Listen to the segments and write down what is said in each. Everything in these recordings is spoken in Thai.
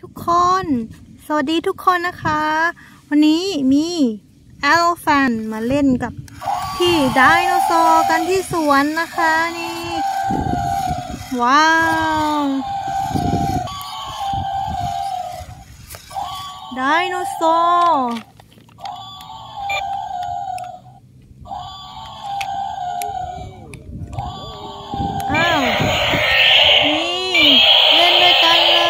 ทุกคนสวัสดีทุกคนนะคะวันนี้มีแอลแฟนมาเล่นกับพี่ไดโนเสาร์กันที่สวนนะคะนี่ว้าวไดโนเสาร์อ้าวนี่เล่นด้วยกันเลย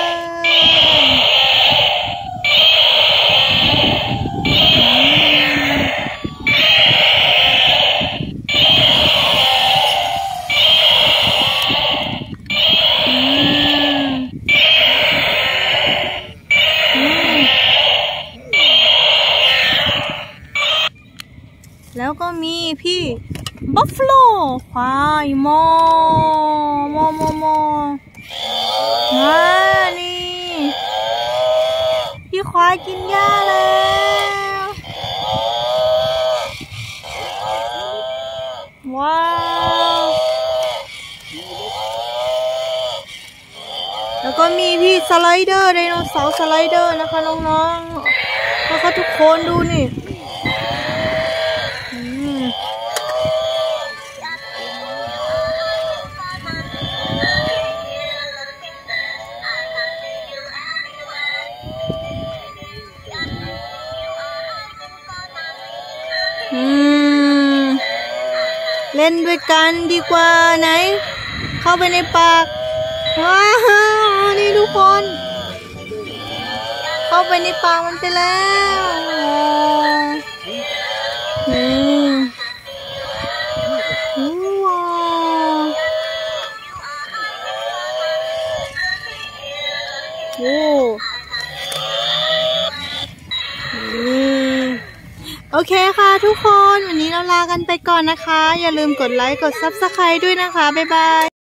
แล้วก็มีพี่บัฟฟาโลควายโมนี่พี่ควายกินหญ้าแล้วว้าวแล้วก็มีพี่สไลเดอร์ไดโนเสาร์สไลเดอร์นะคะน้องๆแล้วก็ทุกคนดูนี่เล่นด้วยกันดีกว่าไหนเข้าไปในปากว้าวนี่ทุกคนเข้าไปในปากมันไปแล้วว้าวโอ้โอเคค่ะทุกคนวันนี้เราลากันไปก่อนนะคะอย่าลืมกดไลค์กด Subscribe ด้วยนะคะบ๊ายบาย